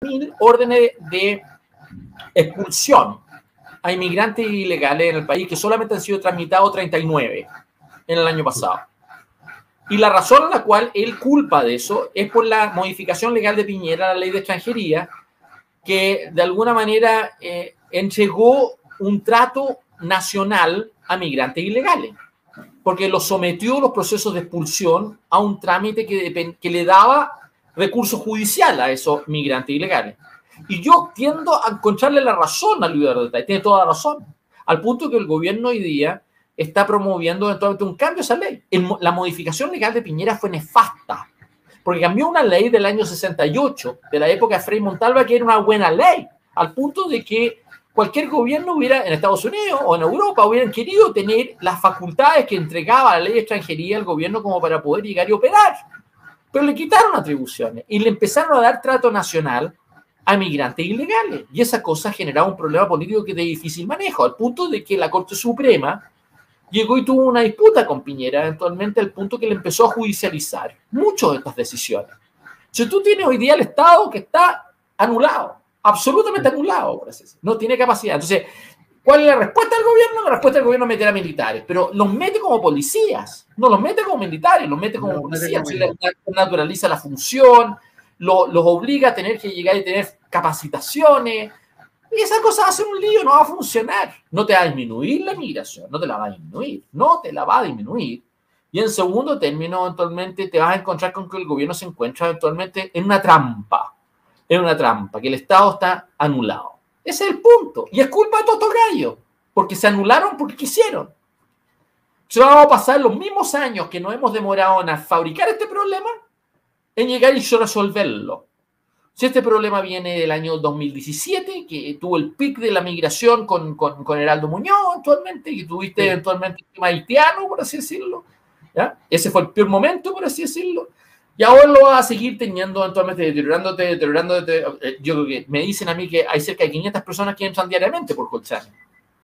3.000 órdenes de expulsión a inmigrantes ilegales en el país, que solamente han sido tramitados 39 en el año pasado. Y la razón en la cual él culpa de eso es por la modificación legal de Piñera a la ley de extranjería, que de alguna manera entregó un trato nacional a migrantes ilegales, porque los sometió a los procesos de expulsión a un trámite que le daba recurso judicial a esos migrantes ilegales. Y yo tiendo a encontrarle la razón a Luis Ardeta, y tiene toda la razón, al punto que el gobierno hoy día está promoviendo eventualmente un cambio a esa ley. La modificación legal de Piñera fue nefasta, porque cambió una ley del año 68, de la época de Frei Montalva, que era una buena ley, al punto de que cualquier gobierno hubiera, en Estados Unidos o en Europa, hubieran querido tener las facultades que entregaba la ley de extranjería al gobierno como para poder llegar y operar. Pero le quitaron atribuciones y le empezaron a dar trato nacional a migrantes ilegales. Y esa cosa generaba un problema político que es de difícil manejo, al punto de que la Corte Suprema llegó y tuvo una disputa con Piñera, eventualmente al punto que le empezó a judicializar muchas de estas decisiones. Si tú tienes hoy día el Estado que está anulado, absolutamente anulado, por así decirlo, no tiene capacidad. Entonces, ¿cuál es la respuesta del gobierno? La respuesta del gobierno es meter a militares, pero los mete como policías, no los mete como militares, los mete como policías. Naturaliza la función, los obliga a tener que llegar y tener capacitaciones. Y esa cosa hace un lío, no va a funcionar. No te va a disminuir la migración, no te la va a disminuir, no te la va a disminuir. Y en segundo término, eventualmente te vas a encontrar con que el gobierno se encuentra eventualmente en una trampa, que el Estado está anulado. Ese es el punto. Y es culpa de todos estos gallos, porque se anularon porque quisieron. Se vamos a pasar los mismos años que nos hemos demorado en fabricar este problema, en llegar y resolverlo. Si este problema viene del año 2017, que tuvo el pic de la migración con Heraldo Muñoz, actualmente, que tuviste eventualmente el tema haitiano, por así decirlo, ¿ya? Ese fue el peor momento, por así decirlo, y ahora lo vas a seguir teniendo eventualmente, deteriorándote. Yo creo que me dicen a mí que hay cerca de 500 personas que entran diariamente por Colchane.